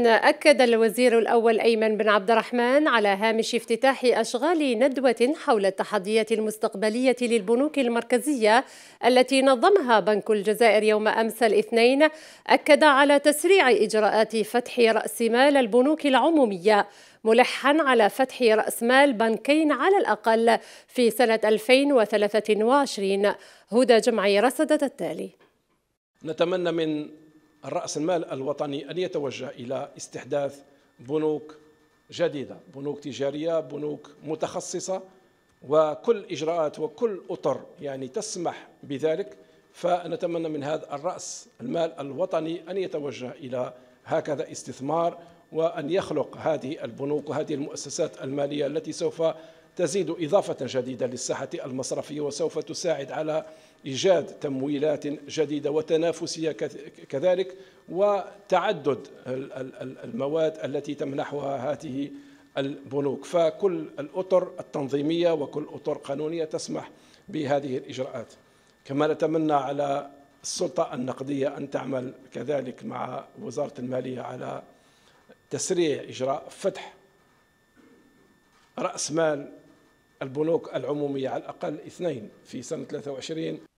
أكد الوزير الأول أيمن بن عبد الرحمن على هامش افتتاح أشغال ندوة حول التحديات المستقبلية للبنوك المركزية التي نظمها بنك الجزائر يوم أمس الاثنين، أكد على تسريع إجراءات فتح رأس مال البنوك العمومية، ملحا على فتح رأس مال بنكين على الأقل في سنة 2023. هدى جمعي رصدت التالي. نتمنى من رأس المال الوطني أن يتوجه إلى استحداث بنوك جديدة، بنوك تجارية، بنوك متخصصة، وكل إجراءات وكل أطر تسمح بذلك. فنتمنى من هذا الرأس المال الوطني أن يتوجه إلى هكذا استثمار، وأن يخلق هذه البنوك وهذه المؤسسات المالية التي سوف تزيد إضافة جديدة للساحة المصرفية، وسوف تساعد على إيجاد تمويلات جديدة وتنافسية كذلك، وتعدد المواد التي تمنحها هذه البنوك. فكل الأطر التنظيمية وكل الأطر القانونية تسمح بهذه الإجراءات. كما نتمنى على السلطة النقدية أن تعمل كذلك مع وزارة المالية على تسريع إجراء فتح رأس مال البنوك العمومية على الأقل 2 في سنة 23.